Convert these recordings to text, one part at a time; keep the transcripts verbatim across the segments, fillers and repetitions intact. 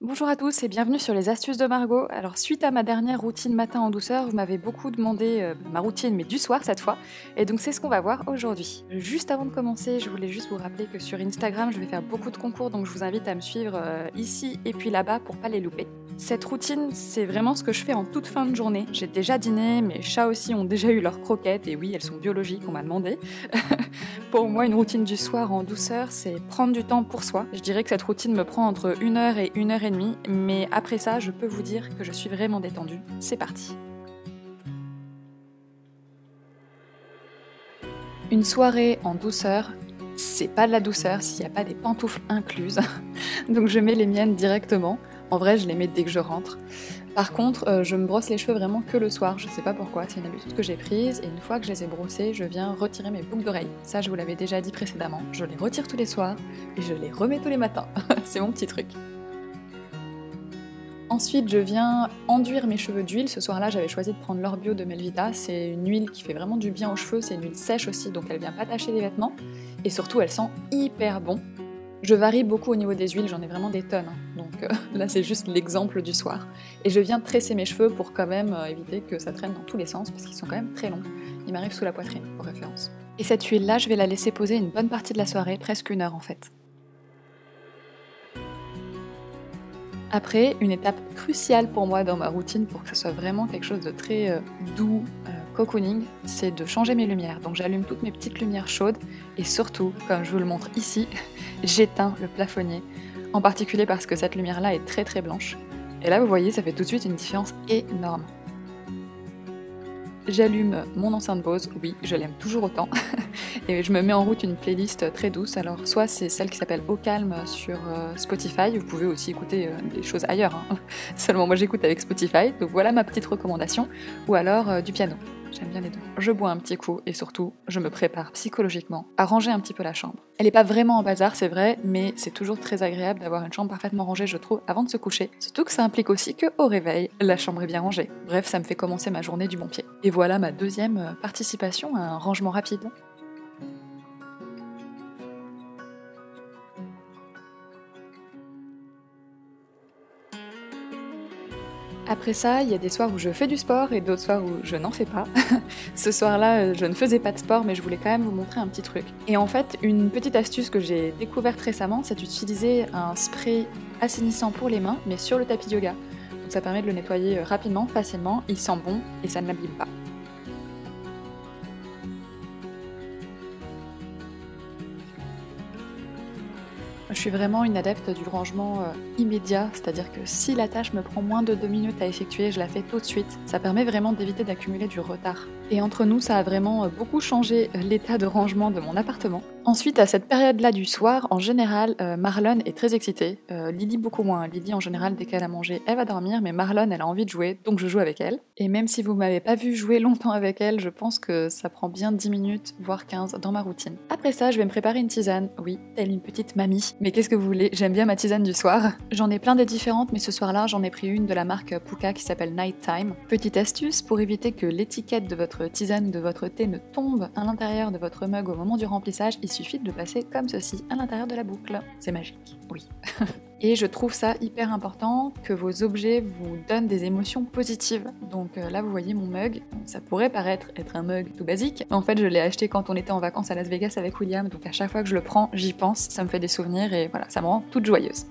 Bonjour à tous et bienvenue sur les astuces de Margot. Alors suite à ma dernière routine matin en douceur, vous m'avez beaucoup demandé euh, ma routine mais du soir cette fois. Et donc c'est ce qu'on va voir aujourd'hui. Juste avant de commencer, je voulais juste vous rappeler que sur Instagram, je vais faire beaucoup de concours, donc je vous invite à me suivre euh, ici et puis là-bas pour pas les louper. Cette routine, c'est vraiment ce que je fais en toute fin de journée. J'ai déjà dîné, mes chats aussi ont déjà eu leurs croquettes, et oui, elles sont biologiques, on m'a demandé. Pour moi, une routine du soir en douceur, c'est prendre du temps pour soi. Je dirais que cette routine me prend entre une heure et une heure et demie, mais après ça, je peux vous dire que je suis vraiment détendue. C'est parti. Une soirée en douceur, c'est pas de la douceur s'il n'y a pas des pantoufles incluses. Donc je mets les miennes directement. En vrai, je les mets dès que je rentre. Par contre, euh, je me brosse les cheveux vraiment que le soir, je sais pas pourquoi, c'est une habitude que j'ai prise, et une fois que je les ai brossés, je viens retirer mes boucles d'oreilles. Ça, je vous l'avais déjà dit précédemment, je les retire tous les soirs, et je les remets tous les matins. C'est mon petit truc. Ensuite, je viens enduire mes cheveux d'huile. Ce soir-là, j'avais choisi de prendre l'Orbio de Melvita. C'est une huile qui fait vraiment du bien aux cheveux, c'est une huile sèche aussi, donc elle vient pas tacher les vêtements, et surtout, elle sent hyper bon. Je varie beaucoup au niveau des huiles, j'en ai vraiment des tonnes, hein. Donc euh, là c'est juste l'exemple du soir. Et je viens tresser mes cheveux pour quand même euh, éviter que ça traîne dans tous les sens, parce qu'ils sont quand même très longs. Ils m'arrivent sous la poitrine, pour référence. Et cette huile-là, je vais la laisser poser une bonne partie de la soirée, presque une heure en fait. Après, une étape cruciale pour moi dans ma routine, pour que ce soit vraiment quelque chose de très euh, doux, euh, cocooning, c'est de changer mes lumières. Donc j'allume toutes mes petites lumières chaudes, et surtout, comme je vous le montre ici, j'éteins le plafonnier, en particulier parce que cette lumière-là est très très blanche. Et là, vous voyez, ça fait tout de suite une différence énorme. J'allume mon enceinte Bose, oui, je l'aime toujours autant, et je me mets en route une playlist très douce. Alors soit c'est celle qui s'appelle Au Calme sur euh, Spotify, vous pouvez aussi écouter euh, des choses ailleurs, hein. Seulement moi j'écoute avec Spotify, donc voilà ma petite recommandation, ou alors euh, du piano. J'aime bien les deux. Je bois un petit coup et surtout, je me prépare psychologiquement à ranger un petit peu la chambre. Elle n'est pas vraiment en bazar, c'est vrai, mais c'est toujours très agréable d'avoir une chambre parfaitement rangée, je trouve, avant de se coucher. Surtout que ça implique aussi qu'au réveil, la chambre est bien rangée. Bref, ça me fait commencer ma journée du bon pied. Et voilà ma deuxième participation à un rangement rapide. Après ça, il y a des soirs où je fais du sport et d'autres soirs où je n'en fais pas. Ce soir-là, je ne faisais pas de sport, mais je voulais quand même vous montrer un petit truc. Et en fait, une petite astuce que j'ai découverte récemment, c'est d'utiliser un spray assainissant pour les mains, mais sur le tapis de yoga. Donc ça permet de le nettoyer rapidement, facilement, il sent bon et ça ne l'abîme pas. Je suis vraiment une adepte du rangement euh, immédiat, c'est-à-dire que si la tâche me prend moins de deux minutes à effectuer, je la fais tout de suite. Ça permet vraiment d'éviter d'accumuler du retard. Et entre nous, ça a vraiment beaucoup changé l'état de rangement de mon appartement. Ensuite, à cette période-là du soir, en général, euh, Marlon est très excitée. Euh, Lily beaucoup moins. Lily, en général, dès qu'elle a mangé, elle va dormir, mais Marlon, elle a envie de jouer, donc je joue avec elle. Et même si vous m'avez pas vu jouer longtemps avec elle, je pense que ça prend bien dix minutes, voire quinze, dans ma routine. Après ça, je vais me préparer une tisane. Oui, telle une petite mamie. Mais qu'est-ce que vous voulez, j'aime bien ma tisane du soir. J'en ai plein des différentes, mais ce soir-là, j'en ai pris une de la marque Pukka qui s'appelle Nighttime. Petite astuce, pour éviter que l'étiquette de votre tisane ou de votre thé ne tombe à l'intérieur de votre mug au moment du remplissage, il suffit de le passer comme ceci à l'intérieur de la boucle. C'est magique, oui. Et je trouve ça hyper important que vos objets vous donnent des émotions positives. Donc euh, là, vous voyez mon mug. Ça pourrait paraître être un mug tout basique, mais en fait, je l'ai acheté quand on était en vacances à Las Vegas avec William. Donc à chaque fois que je le prends, j'y pense, ça me fait des souvenirs et voilà, ça me rend toute joyeuse.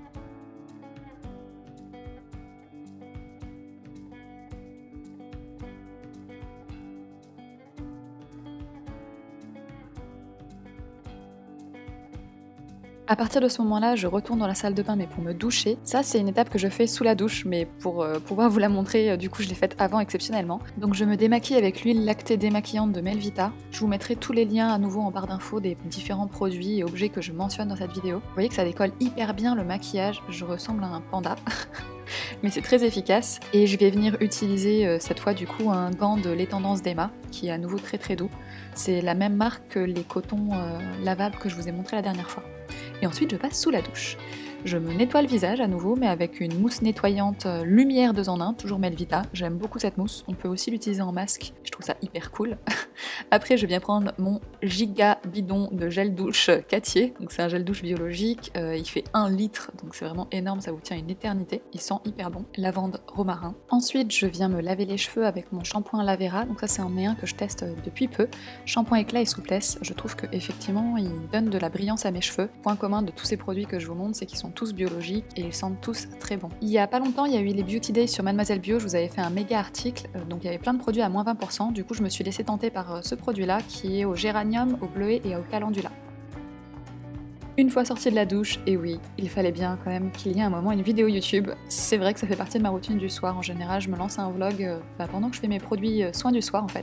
À partir de ce moment-là, je retourne dans la salle de bain, mais pour me doucher. Ça, c'est une étape que je fais sous la douche, mais pour euh, pouvoir vous la montrer, euh, du coup, je l'ai faite avant exceptionnellement. Donc je me démaquille avec l'huile lactée démaquillante de Melvita. Je vous mettrai tous les liens à nouveau en barre d'infos des différents produits et objets que je mentionne dans cette vidéo. Vous voyez que ça décolle hyper bien le maquillage, je ressemble à un panda. Mais c'est très efficace, et je vais venir utiliser euh, cette fois du coup un gant de Les Tendances d'Emma, qui est à nouveau très très doux. C'est la même marque que les cotons euh, lavables que je vous ai montré la dernière fois. Et ensuite je passe sous la douche. Je me nettoie le visage à nouveau, mais avec une mousse nettoyante euh, lumière deux en un, toujours Melvita. J'aime beaucoup cette mousse, on peut aussi l'utiliser en masque, je trouve ça hyper cool. Après, je viens prendre mon giga bidon de gel douche Cattier. Donc c'est un gel douche biologique, euh, il fait un litre, donc c'est vraiment énorme, ça vous tient une éternité. Il sent hyper bon, lavande romarin. Ensuite, je viens me laver les cheveux avec mon shampoing Lavera. Donc ça, c'est un méin que je teste depuis peu. Shampoing éclat et souplesse, je trouve que effectivement, il donne de la brillance à mes cheveux. Point commun de tous ces produits que je vous montre, c'est qu'ils sont tous biologiques et ils sentent tous très bons. Il y a pas longtemps, il y a eu les Beauty Days sur Mademoiselle Bio, je vous avais fait un méga article, euh, donc il y avait plein de produits à moins vingt pour cent. Du coup, je me suis laissée tenter par euh, ce produit-là qui est au géranium, au bleuet et au calendula. Une fois sortie de la douche, et oui, il fallait bien quand même qu'il y ait un moment une vidéo YouTube. C'est vrai que ça fait partie de ma routine du soir. En général, je me lance un vlog euh, bah, pendant que je fais mes produits euh, soins du soir en fait.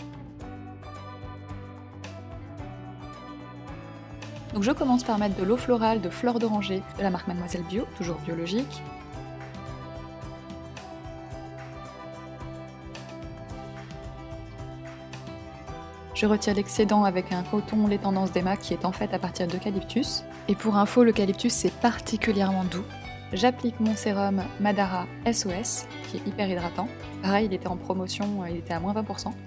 Donc je commence par mettre de l'eau florale de fleurs d'oranger de la marque Mademoiselle Bio, toujours biologique. Je retire l'excédent avec un coton lait tendance d'Emma qui est en fait à partir d'eucalyptus. Et pour info, l'eucalyptus c'est particulièrement doux. J'applique mon sérum Madara S O S qui est hyper hydratant. Pareil, il était en promotion, il était à moins vingt pour cent.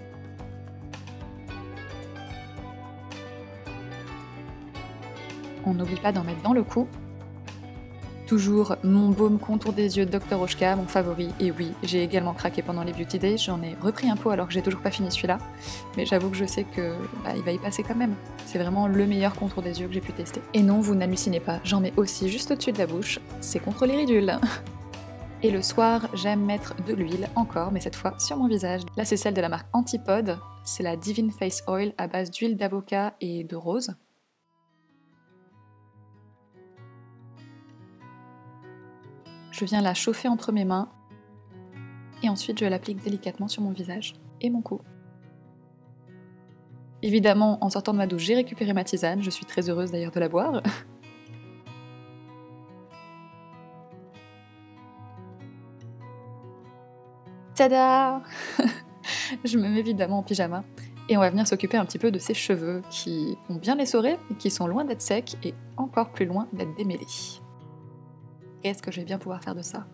On n'oublie pas d'en mettre dans le cou. Toujours mon baume contour des yeux docteur Oshka, mon favori. Et oui, j'ai également craqué pendant les Beauty Days, j'en ai repris un pot alors que j'ai toujours pas fini celui-là. Mais j'avoue que je sais que bah, il va y passer quand même. C'est vraiment le meilleur contour des yeux que j'ai pu tester. Et non, vous n'hallucinez pas, j'en mets aussi juste au-dessus de la bouche, c'est contre les ridules. Et le soir, j'aime mettre de l'huile, encore, mais cette fois sur mon visage. Là, c'est celle de la marque Antipode, c'est la Divine Face Oil à base d'huile d'avocat et de rose. Je viens la chauffer entre mes mains et ensuite je l'applique délicatement sur mon visage et mon cou. Évidemment, en sortant de ma douche, j'ai récupéré ma tisane, je suis très heureuse d'ailleurs de la boire. Tada! Je me mets évidemment en pyjama et on va venir s'occuper un petit peu de ces cheveux qui ont bien essoré et qui sont loin d'être secs et encore plus loin d'être démêlés. Qu'est-ce que je vais bien pouvoir faire de ça?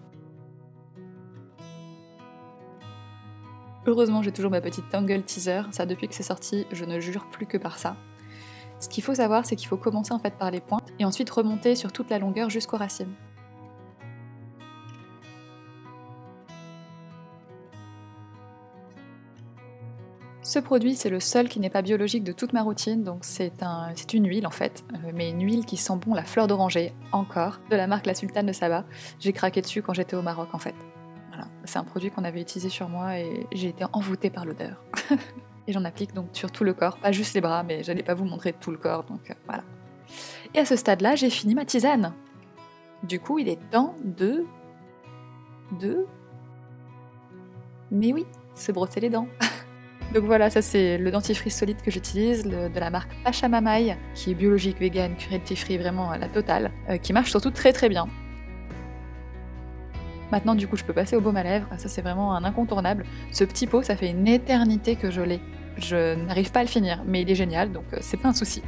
Heureusement, j'ai toujours ma petite Tangle Teaser, ça depuis que c'est sorti, je ne jure plus que par ça. Ce qu'il faut savoir, c'est qu'il faut commencer en fait par les pointes et ensuite remonter sur toute la longueur jusqu'aux racines. Ce produit, c'est le seul qui n'est pas biologique de toute ma routine, donc c'est un, c'est une huile en fait, euh, mais une huile qui sent bon la fleur d'oranger, encore, de la marque La Sultane de Saba. J'ai craqué dessus quand j'étais au Maroc en fait. Voilà, c'est un produit qu'on avait utilisé sur moi et j'ai été envoûtée par l'odeur. Et j'en applique donc sur tout le corps, pas juste les bras, mais j'allais pas vous montrer tout le corps, donc euh, voilà. Et à ce stade-là, j'ai fini ma tisane. Du coup, il est temps de... de... Mais oui, se brosser les dents. Donc voilà, ça c'est le dentifrice solide que j'utilise, de la marque Pachamamaï, qui est biologique, vegan, cruelty-free, vraiment à la totale, euh, qui marche surtout très très bien. Maintenant du coup je peux passer au baume à lèvres, ça c'est vraiment un incontournable. Ce petit pot, ça fait une éternité que je l'ai. Je n'arrive pas à le finir, mais il est génial, donc euh, c'est pas un souci.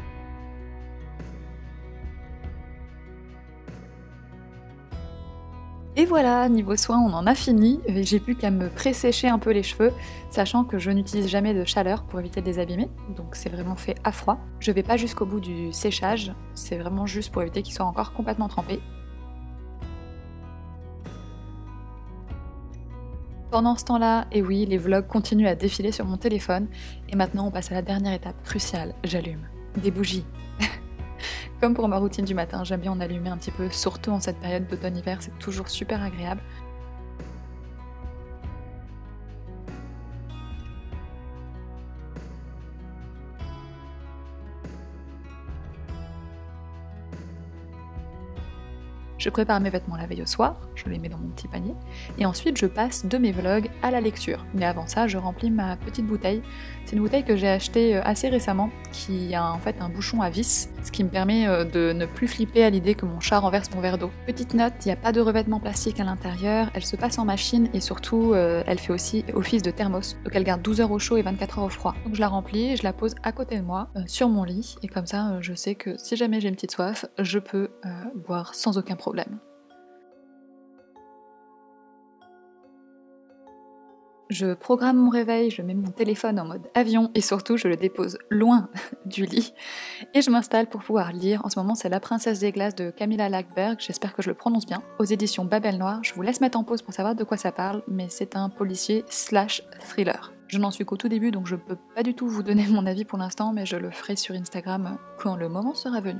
Et voilà, niveau soin, on en a fini. J'ai plus qu'à me pré-sécher un peu les cheveux, sachant que je n'utilise jamais de chaleur pour éviter de les abîmer, donc c'est vraiment fait à froid. Je vais pas jusqu'au bout du séchage, c'est vraiment juste pour éviter qu'ils soient encore complètement trempés. Pendant ce temps-là, et oui, les vlogs continuent à défiler sur mon téléphone, et maintenant on passe à la dernière étape cruciale, j'allume des bougies. Comme pour ma routine du matin, j'aime bien en allumer un petit peu, surtout en cette période d'automne-hiver, c'est toujours super agréable. Je prépare mes vêtements la veille au soir, je les mets dans mon petit panier, et ensuite je passe de mes vlogs à la lecture. Mais avant ça, je remplis ma petite bouteille. C'est une bouteille que j'ai achetée assez récemment, qui a en fait un bouchon à vis, ce qui me permet de ne plus flipper à l'idée que mon chat renverse mon verre d'eau. Petite note, il n'y a pas de revêtement plastique à l'intérieur, elle se passe en machine et surtout euh, elle fait aussi office de thermos, donc elle garde douze heures au chaud et vingt-quatre heures au froid. Donc je la remplis et je la pose à côté de moi, euh, sur mon lit, et comme ça euh, je sais que si jamais j'ai une petite soif, je peux euh, boire sans aucun problème. Je programme mon réveil, je mets mon téléphone en mode avion et surtout je le dépose loin du lit et je m'installe pour pouvoir lire. En ce moment c'est La Princesse des Glaces de Camilla Lackberg, j'espère que je le prononce bien, aux éditions Babel Noir. Je vous laisse mettre en pause pour savoir de quoi ça parle, mais c'est un policier slash thriller. Je n'en suis qu'au tout début donc je peux pas du tout vous donner mon avis pour l'instant, mais je le ferai sur Instagram quand le moment sera venu.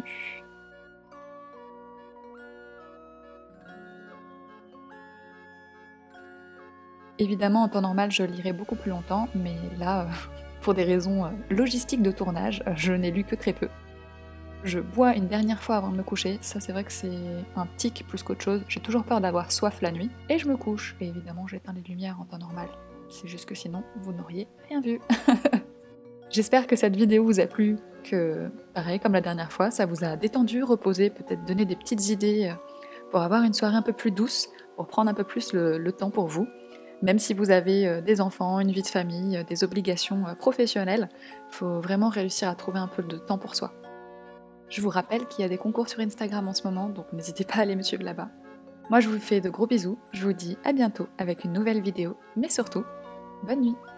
Évidemment, en temps normal, je lirai beaucoup plus longtemps, mais là, euh, pour des raisons euh, logistiques de tournage, euh, je n'ai lu que très peu. Je bois une dernière fois avant de me coucher, ça c'est vrai que c'est un tic plus qu'autre chose, j'ai toujours peur d'avoir soif la nuit, et je me couche, et évidemment j'éteins les lumières en temps normal. C'est juste que sinon, vous n'auriez rien vu. J'espère que cette vidéo vous a plu, que, pareil, comme la dernière fois, ça vous a détendu, reposé, peut-être donné des petites idées euh, pour avoir une soirée un peu plus douce, pour prendre un peu plus le, le temps pour vous. Même si vous avez euh, des enfants, une vie de famille, euh, des obligations euh, professionnelles, il faut vraiment réussir à trouver un peu de temps pour soi. Je vous rappelle qu'il y a des concours sur Instagram en ce moment, donc n'hésitez pas à aller me suivre là-bas. Moi je vous fais de gros bisous, je vous dis à bientôt avec une nouvelle vidéo, mais surtout, bonne nuit!